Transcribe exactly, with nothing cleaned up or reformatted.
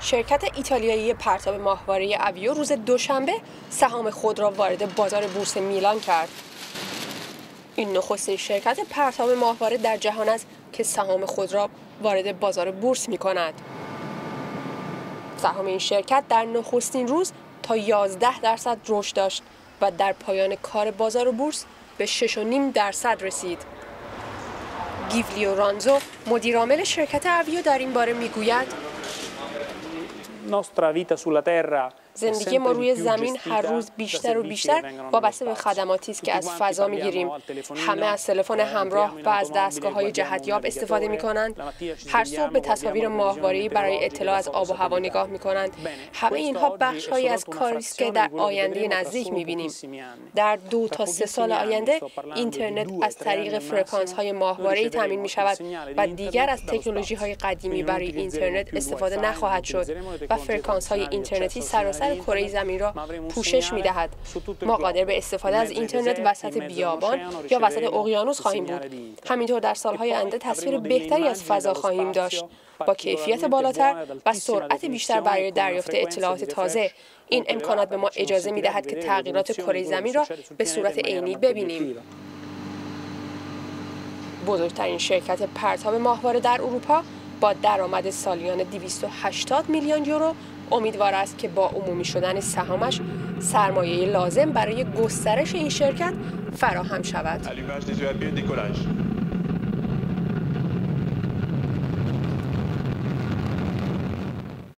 شرکت ایتالیایی پرتاب ماهواره اویو روز دوشنبه سهام خود را وارد بازار بورس میلان کرد. این نخستین شرکت پرتاب ماهواره در جهان است که سهام خود را وارد بازار بورس می کند. سهام این شرکت در نخستین روز تا یازده درصد رشد داشت و در پایان کار بازار بورس به شش و نیم درصد رسید. گیولیو رانزو مدیرعامل شرکت اویو در این باره میگوید: زندگی ما روی زمین هر روز بیشتر و بیشتر وابسته به خدماتی است که از فضا می‌گیریم. همه از تلفن همراه و از دستگاه‌های جهتیاب استفاده می‌کنند. هر صبح به تصاویر ماهواره‌ای برای اطلاع از آب و هوا نگاه می‌کنند. همه اینها بخش‌هایی از کاری است که در آینده نزدیک می‌بینیم. در دو تا سه سال آینده اینترنت از طریق فرکانس‌های ماهواره‌ای تامین می‌شود و دیگر از تکنولوژی‌های قدیمی برای اینترنت استفاده نخواهد شد و فرکانس‌های اینترنتی سراسر کره زمین را پوشش می‌دهد. ما قادر به استفاده از اینترنت وسط بیابان یا وسط اقیانوس خواهیم بود. همینطور در سال‌های آینده تصویر بهتری از فضا خواهیم داشت با کیفیت بالاتر و سرعت بیشتر برای دریافت اطلاعات تازه. این امکانات به ما اجازه می‌دهد که تغییرات کره زمین را به صورت عینی ببینیم. بزرگترین شرکت پرتاب ماهواره در اروپا با درآمد سالیانه دویست و هشتاد میلیون یورو امیدوار است که با عمومی شدن سهامش سرمایه لازم برای گسترش این شرکت فراهم شود.